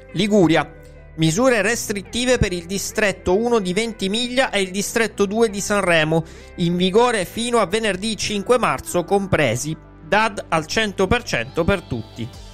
Liguria. Misure restrittive per il distretto 1 di Ventimiglia e il distretto 2 di Sanremo, in vigore fino a venerdì 5 marzo compresi. DAD al 100% per tutti.